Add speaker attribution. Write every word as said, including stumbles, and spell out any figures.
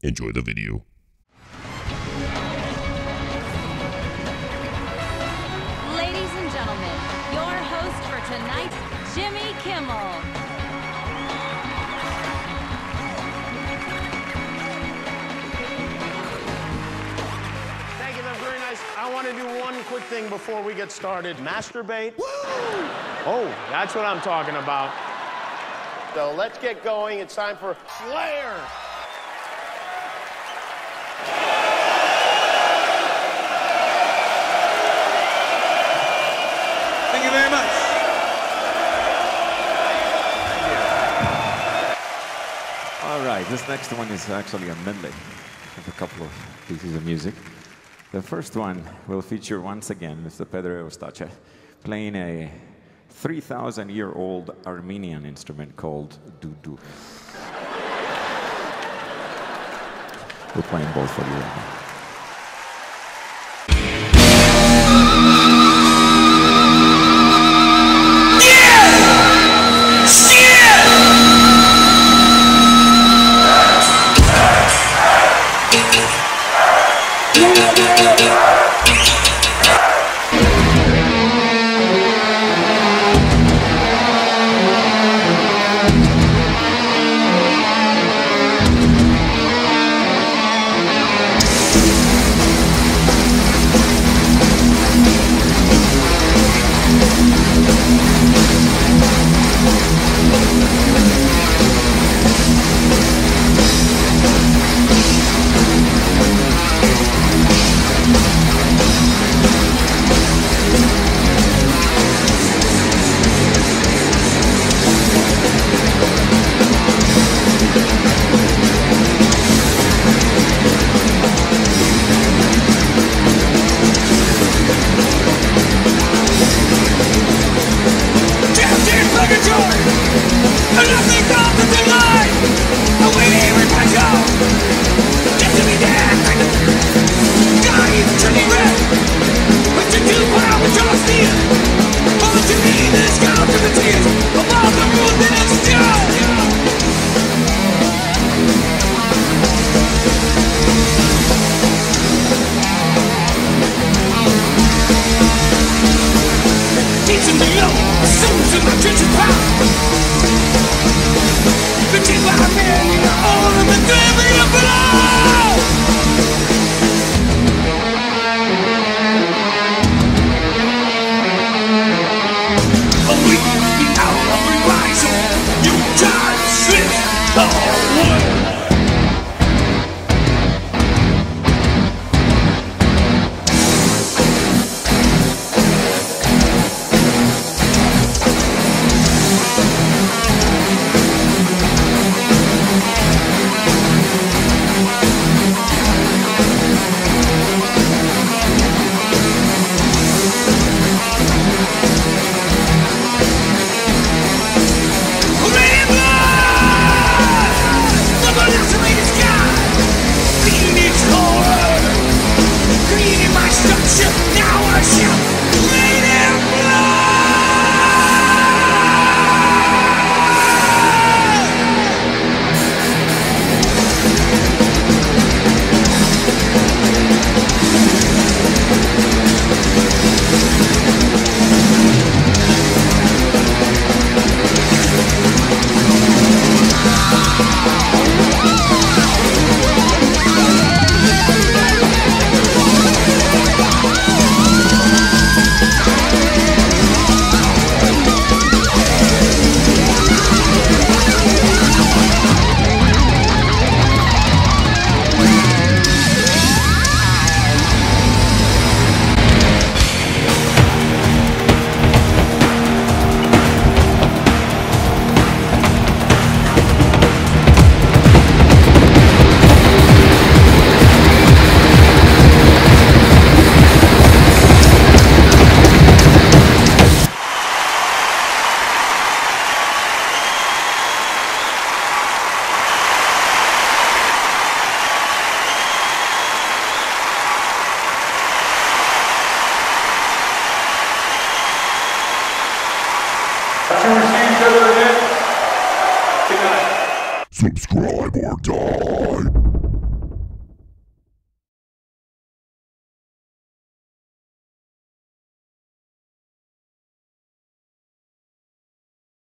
Speaker 1: Enjoy the video.
Speaker 2: Ladies and gentlemen, your host for tonight, Jimmy Kimmel.
Speaker 3: Thank you, that's very nice. I want to do one quick thing before we get started. Masturbate. Woo! Oh, that's what I'm talking about. So let's get going. It's time for Slayer.
Speaker 4: Thank you very much. All right, this next one is actually a medley of a couple of pieces of music. The first one will feature once again Mister Pedro Eustache playing a three thousand year old Armenian instrument called dudu. We're playing both for you right now.
Speaker 1: Subscribe or die.